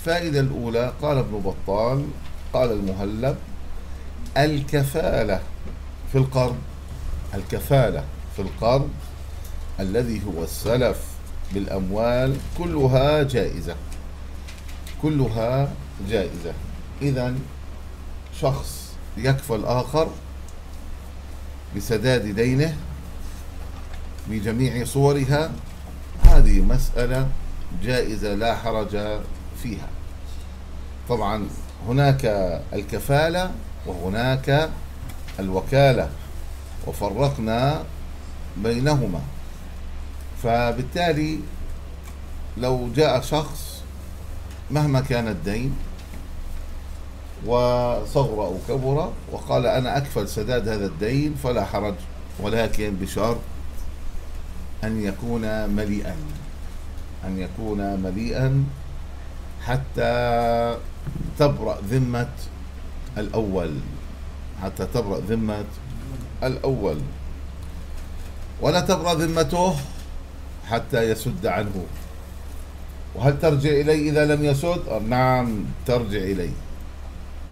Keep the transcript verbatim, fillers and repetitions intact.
الفائدة الأولى قال ابن بطال قال المهلب: الكفالة في القرض، الكفالة في القرض الذي هو السلف بالأموال كلها جائزة، كلها جائزة. إذن شخص يكفل آخر بسداد دينه بجميع صورها، هذه مسألة جائزة لا حرج فيها. طبعا هناك الكفالة وهناك الوكالة، وفرقنا بينهما. فبالتالي لو جاء شخص مهما كان الدين وصغر أو كبر وقال: أنا أكفل سداد هذا الدين، فلا حرج، ولكن بشرط أن يكون مليئا، أن يكون مليئا حتى تبرأ ذمة الأول، حتى تبرأ ذمة الأول، ولا تبرأ ذمته حتى يسد عنه. وهل ترجع إليه إذا لم يسد؟ نعم ترجع إليه.